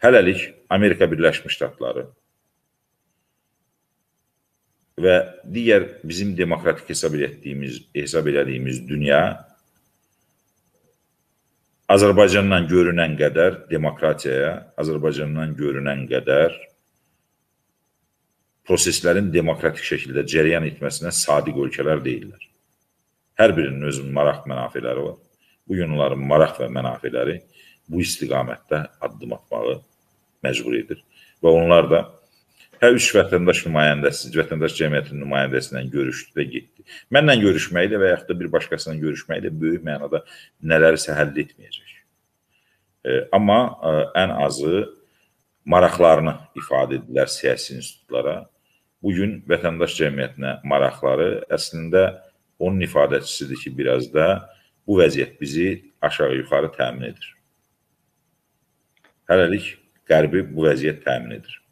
hələlik Amerika Birləşmiş Ştatları və digər bizim demokratik hesab elədiyimiz dünya Azərbaycandan görünən qədər demokratiyaya, Azərbaycandan görünən qədər proseslərin demokratik şəkildə cərəyan etməsinə sadiq ölkələr deyirlər. Hər birinin özünün maraq mənafeləri var. Bugün onların maraq və mənafeləri bu istiqamətdə addım atmağı məcbur edir. Və onlar da hər üç vətəndaş nümayəndəsi, vətəndaş cəmiyyətinin nümayəndəsi ilə görüşdü və getdi. Mənlə görüşməklə və yaxud da bir başqasıyla görüşməklə böyük mənada nələrisə həll etməyəcək. Amma ən azı maraqlarını ifadə edirlər siyasi institutlara. Bugün vətəndaş cəmiyyətinə maraqları əslində onun ifadəçisidir ki, biraz da bu vəziyyət bizi aşağı-yuxarı təmin edir. Hələlik Qərbi bu vəziyyət təmin edir.